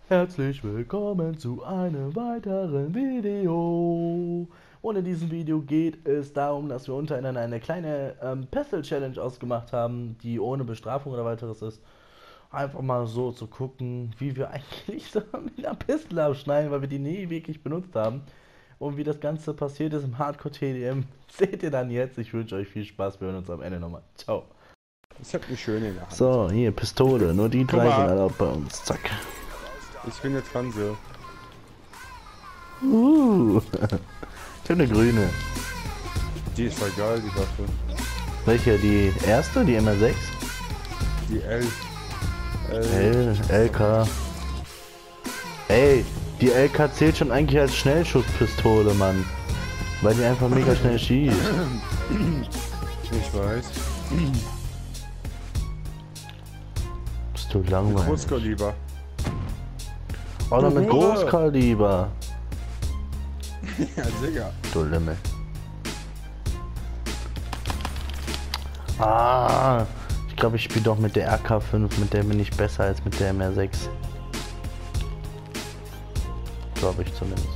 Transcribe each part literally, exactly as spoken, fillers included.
Herzlich willkommen zu einem weiteren Video. Und in diesem Video geht es darum, dass wir untereinander eine kleine ähm, Pistol-Challenge ausgemacht haben, die ohne Bestrafung oder weiteres ist. Einfach mal so zu gucken, wie wir eigentlich so mit einer Pistole abschneiden, weil wir die nie wirklich benutzt haben. Und wie das Ganze passiert ist im Hardcore-T D M, seht ihr dann jetzt. Ich wünsche euch viel Spaß, wir hören uns am Ende nochmal. Ciao. Ich hab eine schöne in der Hand. So, hier, Pistole, nur die drei sind erlaubt bei uns. Zack. Ich bin jetzt dran, so. Uh, ich hab eine grüne. Die ist voll geil, die Waffe. Welche? Die erste? Die M R sechs? Die L. L, L K. Ey, die L K zählt schon eigentlich als Schnellschusspistole, Mann. Weil die einfach mega schnell schießt. Ich weiß. Bist du langweilig? Großkaliber. Oh, noch mit Ruhe. Großkaliber. Ja, sicher. Du Lümmel. Ah, ich glaube, ich spiele doch mit der R K fünf, mit der bin ich besser als mit der M R sechs. Glaube ich zumindest.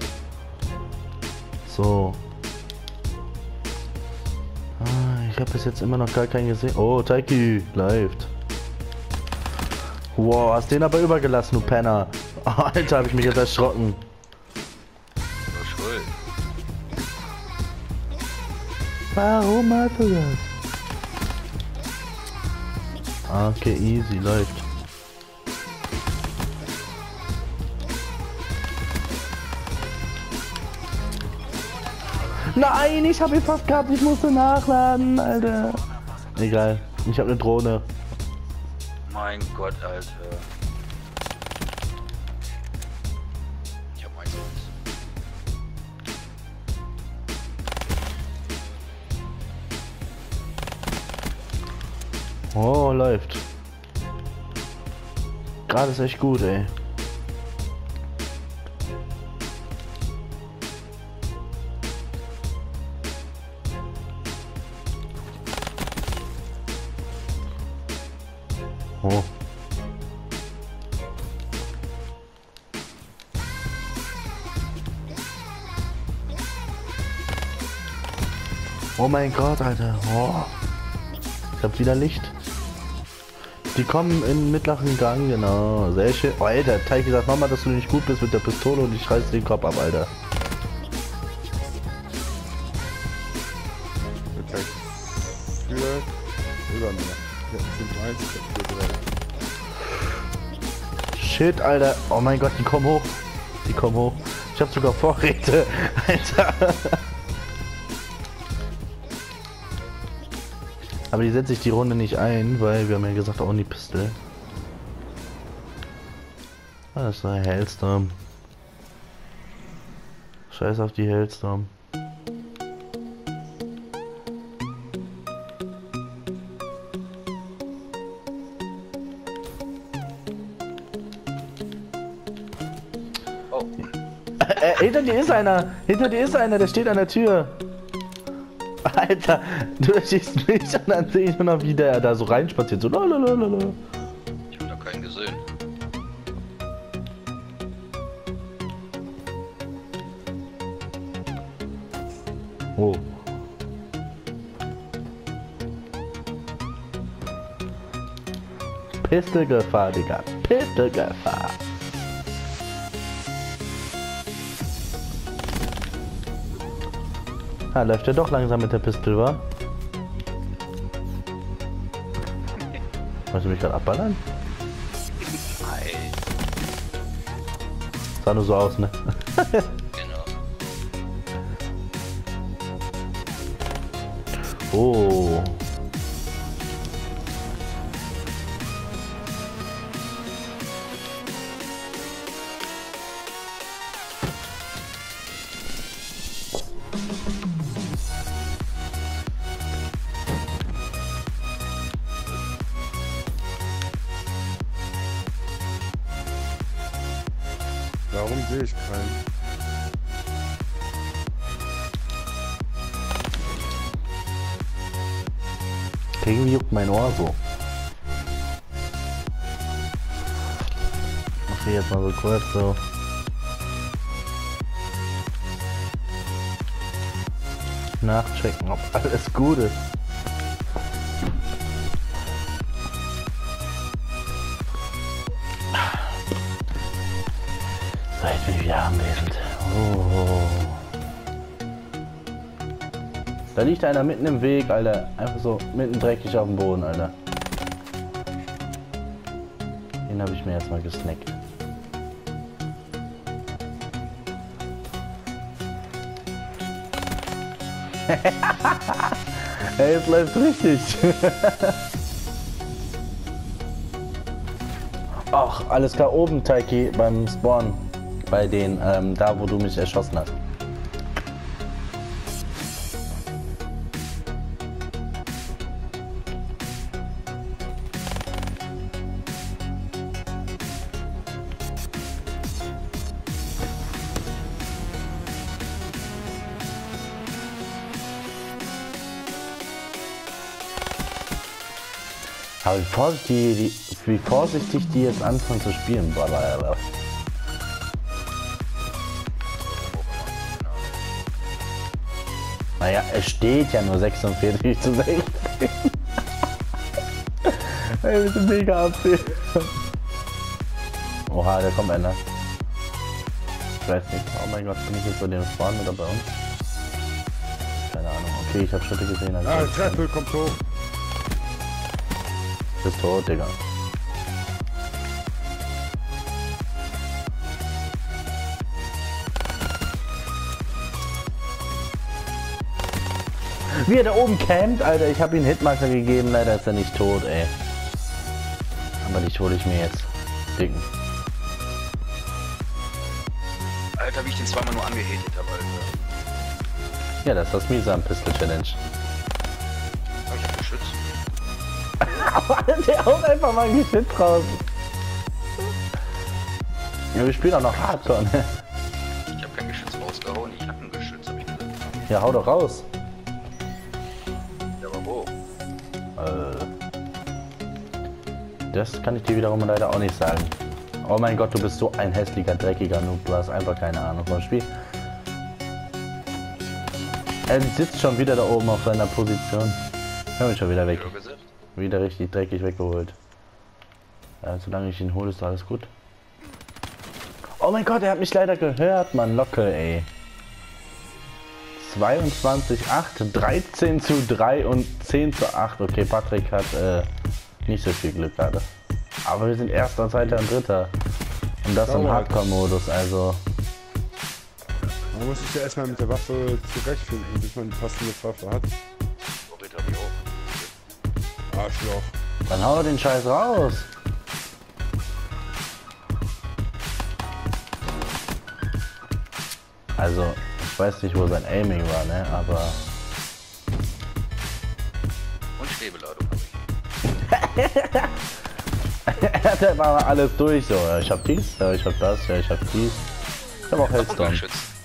So. Ah, ich habe bis jetzt immer noch gar keinen gesehen. Oh, Taiki, läuft. Wow, hast den aber übergelassen, du Penner. Alter, hab ich mich jetzt erschrocken. Schuld. Warum hast du das? Okay, easy, läuft. Nein, ich habe ihn fast gehabt, ich musste nachladen, Alter. Egal, ich habe eine Drohne. Mein Gott, Alter. Ich hab meins. Oh, läuft. Gerade ist echt gut, ey. Oh. Oh mein Gott, Alter. Oh. Ich hab wieder Licht. Die kommen in mittleren Gang, genau. Sehr schön. Oh, Alter, Taiki sagt nochmal, dass du nicht gut bist mit der Pistole und ich reiß den Kopf ab, Alter. Attack. Für. Über mir. Ich hab fünf eins, ich hab vier drei. Shit, Alter. Oh mein Gott, die kommen hoch. Die kommen hoch. Ich hab sogar Vorräte. Alter. Aber die setze ich die Runde nicht ein, weil wir haben ja gesagt, auch die Pistole. Ah, das ist ein Hailstorm. Scheiß auf die Hailstorm. Oh. Äh, hinter dir ist einer! Hinter dir ist einer, der steht an der Tür! Alter, du erschießt mich und dann sehe ich nur noch, wie der da so reinspaziert. So lalalala. Ich hab da keinen gesehen. Oh. Pistolgefahr, Digga. Pistolgefahr. Ah, läuft er doch langsam mit der Pistole, wa? Wolltest du mich gerade abballern? Nein. Sah nur so aus, ne? Genau. Oh. Warum sehe ich keinen? Irgendwie juckt mein Ohr so. gehe jetzt mal so kurz so. Nachchecken, ob alles gut ist. So, jetzt bin ich wieder anwesend. Oh. Da liegt einer mitten im Weg, Alter. Einfach so mitten dreckig auf dem Boden, Alter. Den habe ich mir jetzt mal gesnackt. Hey, es läuft richtig. Ach, alles klar, oben, Taiki, beim Spawn. Bei den, ähm, da wo du mich erschossen hast. Aber wie vorsichtig die, wie vorsichtig die jetzt anfangen zu spielen, Alter. Naja, es steht ja nur sechsundvierzig zu sechzehn. Ey, wir sind mega absehen. Oha, da kommt einer. Ich weiß nicht. Oh mein Gott, bin ich jetzt bei dem Spawn oder bei uns? Keine Ahnung. Okay, ich habe Schritte gesehen. Also ah, Treppe kommt hoch. Bist tot, Digga. Wie er da oben campt, Alter, ich habe ihm Hitmarker gegeben, leider ist er nicht tot, ey. Aber dich hole ich mir jetzt. Dicken. Alter, wie ich den zweimal nur angehitet habe, Alter. Ja, das ist das Misan Pistol Challenge. Oh, ich hab Geschütz. Der haut einfach mal ein Geschütz raus. Ja, wir spielen auch noch Hardcore, ne? Ich hab kein Geschütz rausgehauen, ich hab ein Geschütz, hab ich gesagt. Ja, hau doch raus. Ja, aber wo? Äh, das kann ich dir wiederum leider auch nicht sagen. Oh mein Gott, du bist so ein hässlicher, dreckiger Noob. Du hast einfach keine Ahnung vom Spiel. Er sitzt schon wieder da oben auf seiner Position. Hör mich schon wieder weg. Wieder richtig dreckig weggeholt. Ja, solange ich ihn hole, ist alles gut. Oh mein Gott, er hat mich leider gehört, Mann. Locke, ey. zweiundzwanzig acht, dreizehn zu drei und zehn zu acht. Okay, Patrick hat äh, nicht so viel Glück gerade. Aber wir sind Erster, Zweiter und Dritter. Und das im Hardcore-Modus, also... Man muss sich ja erstmal mit der Waffe zurechtfinden, bis man die passende Waffe hat. Arschloch. Dann hau den Scheiß raus. Also, ich weiß nicht, wo sein Aiming war, ne, aber... Und Schwebeladung hab ich. Er hat ja mal alles durch, so. Ja, ich hab dies, ja, ich hab das, ja, ich hab dies. Ich hab auch Hellstorm.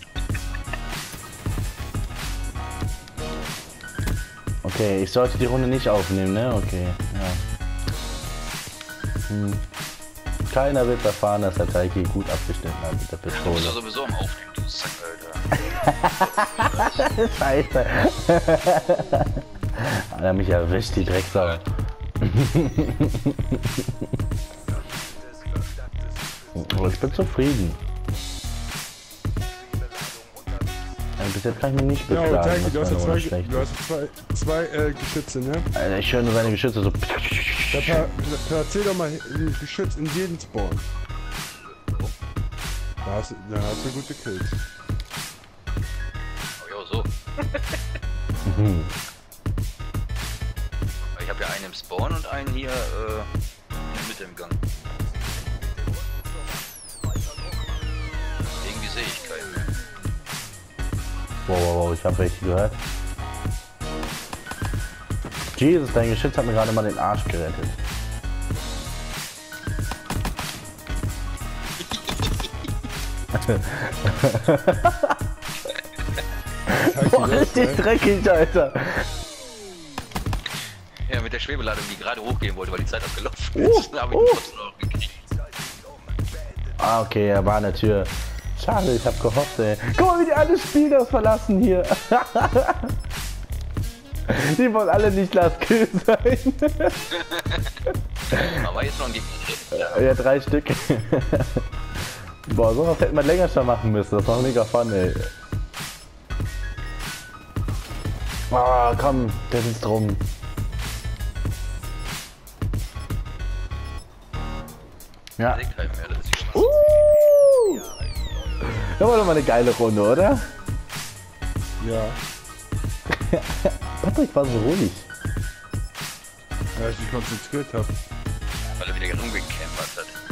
Okay, ich sollte die Runde nicht aufnehmen, ne? Okay, ja. Hm. Keiner wird erfahren, dass der Taiki gut abgeschnitten hat mit der Pistole. Du bist ja sowieso am Aufnehmen, du Sack, Alter. Scheiße. Hat er mich erwischt, die Drecksau. Aber ich bin zufrieden. Bis jetzt kann ich mich nicht beklagen. Ja, Taiki, du hast ja zwei, du hast zwei, zwei äh, Geschütze, ne? Alter, ich höre nur seine Geschütze so. Da platzier doch mal ein Geschütz in jeden Spawn. Da hast, da hast du gute Kills. Oh ja, so. Ich habe ja einen im Spawn und einen hier äh, in der Mitte im Gang. Irgendwie sehe ich keinen mehr. Wow, wow, wow, ich habe welche gehört. Jesus, dein Geschütz hat mir gerade mal den Arsch gerettet. Boah, richtig dreckig, Alter. Ja, mit der Schwebeladung, die gerade hochgehen wollte, weil die Zeit abgelaufen Uh, ist. Da habe ich uh. ihn trotzdem noch gekriegt. Ah, okay, er war an der Tür. Schade, ich hab gehofft, ey. Guck mal, wie die alle Spieler verlassen hier. Die wollen alle nicht Last Kill sein. Aber jetzt noch ein Gegner. Ja, drei Stück. Boah, sowas hätte man länger schon machen müssen. Das war mega fun, ey. Ah, komm, das ist drum. Ja. Uh! Das war doch mal eine geile Runde, oder? Ja. Patrick war so ruhig. Ja, ich mich konzentriert habe. Weil er wieder rumgekämpft hat.